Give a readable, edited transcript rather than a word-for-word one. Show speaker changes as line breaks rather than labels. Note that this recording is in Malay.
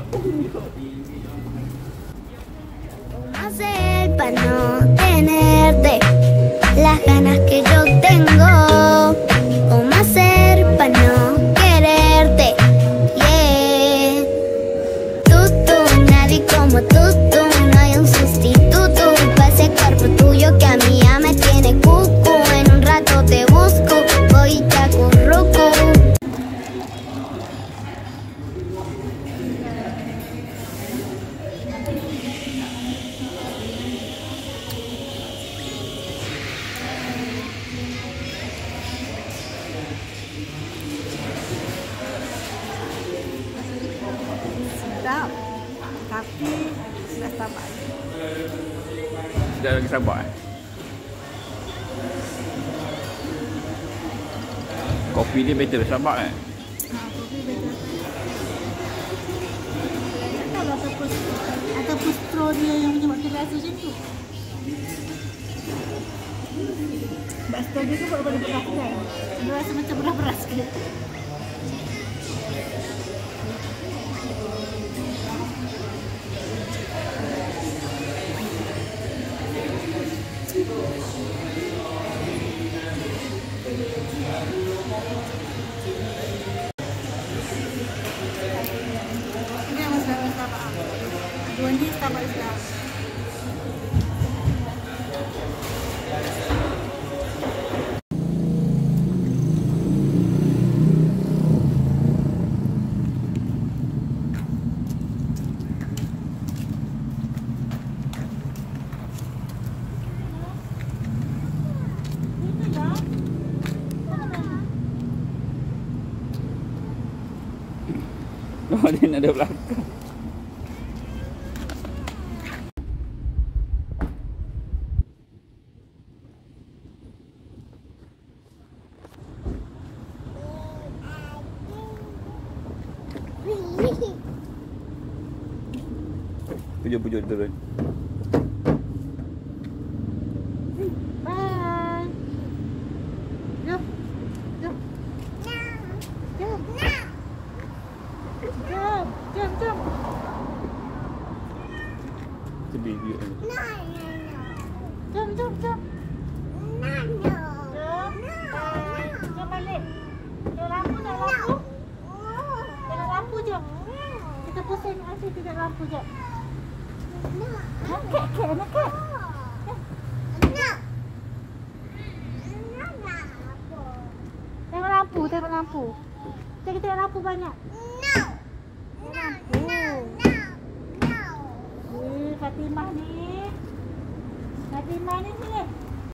Hacer para no tenerte las ganas que yo tengo. ¿Cómo hacer para no quererte? Yeah. Tú, nadie como tú, no hay un sustituto para ese cuerpo tuyo que a mí ya me tiene cucu. En un rato te busco, voy y te acurruco.
Sedap, tapi sudah sabar.
Sudah lagi sabar Kopi dia better sabar
Kopi betul. Kalau ataupun straw dia yang menyebabkan rasa macam tu. Sebab straw dia tu boleh beras kan. Dia rasa macam beras-beras sikit. Ini yang masalah Starbucks. Dua ni Starbucks dah.
Oh, dia nak ada belakang. Pujuk-pujuk turun.
Bye. Jom. Jom. Jom. Jom.
Sedih dia.
Jom. Jom balik. Tengok lampu. Tengok lampu jom. Kita pusing asyik tengok lampu jom. Kek. Tengok lampu. Kita tengok lampu banyak. Fatimah ni sini.